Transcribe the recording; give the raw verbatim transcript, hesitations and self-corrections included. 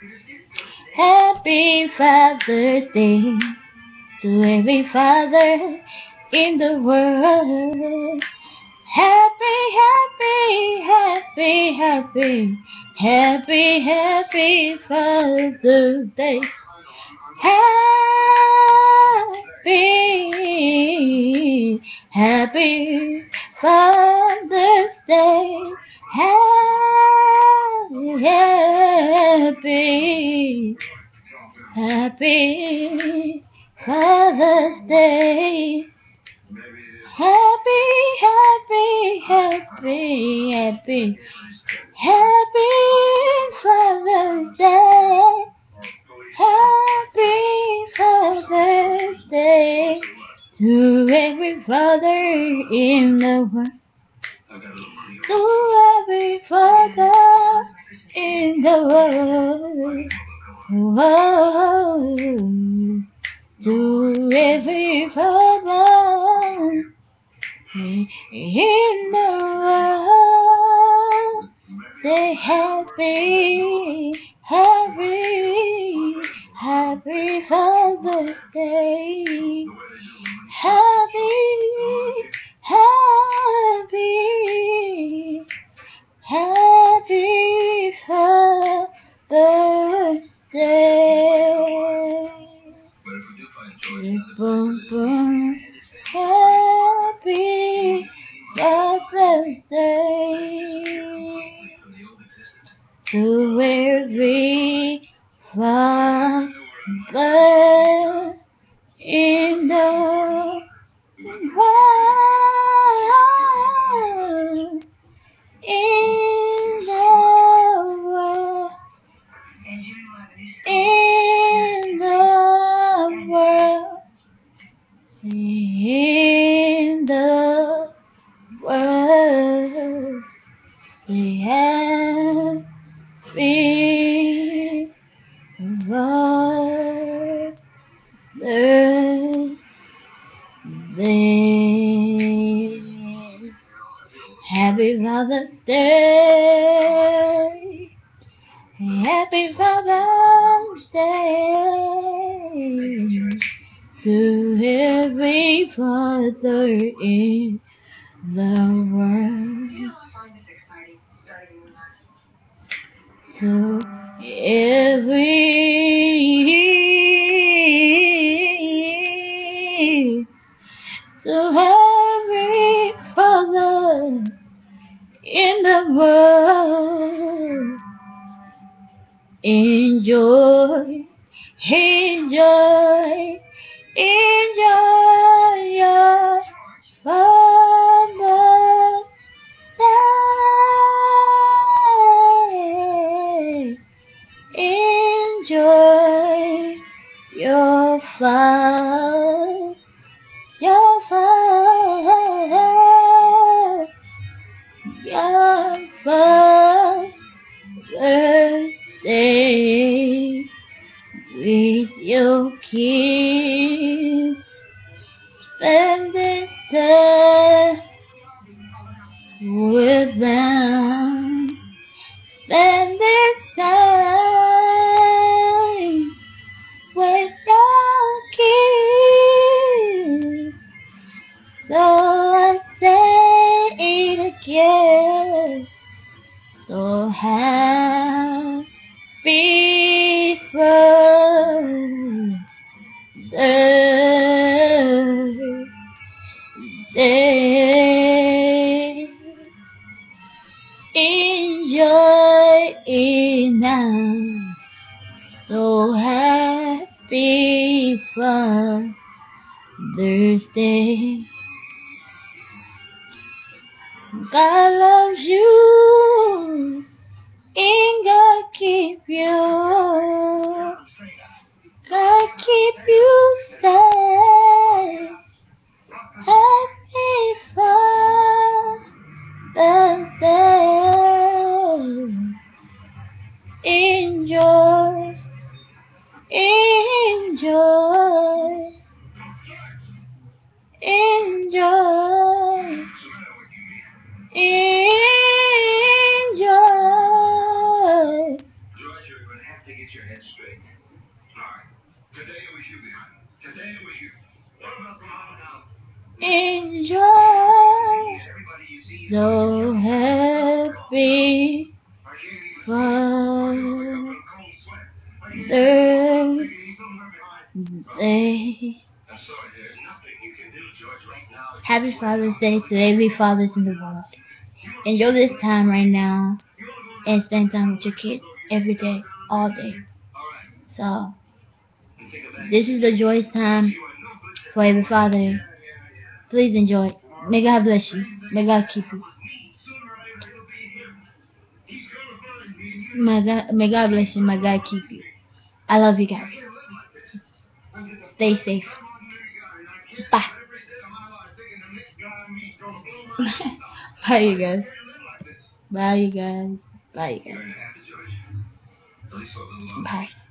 Happy Father's Day to every father in the world. Happy, happy, happy, happy, happy, happy Father's Day. Happy, happy Father's Day. Happy, happy, happy Father's Day. Happy, happy, happy, happy, happy Father's Day. Happy Father's Day to every father in the world. To every father in the world. Whoa. To every father in the world. Say happy, happy, happy Father's Day. Happy, happy, happy Father's Day. Boom, boom. Happy Father's Day to every father in the world, in the world, in the world, in the world. Say happy Father's Day. Happy Father's Day. Happy Father's Day to every father in the world. To every to every father in the world. Enjoy, enjoy, enjoy your Father's Day. Enjoy your father, your father, your Father's Day with your kids. Spend this time with them. Spend this time with your kids. So I say it again. So happy Father's Day. Enjoy it now. So happy Father's Day. God loves you, and God keep you. God keep you safe. Happy Father's Day. Enjoy, enjoy, enjoy, enjoy, Enjoy. So happy. Father's Day. Happy Father's Day to every fathers in the world. Enjoy this time right now and spend time with your kids every day, all day. So, this is the joyous time for every father. Please enjoy it. May God bless you. May God keep you. May God, may God bless you. May God keep you. I love you guys. Stay safe. Bye. Bye, you guys. Bye, you guys. Bye, you guys. Bye.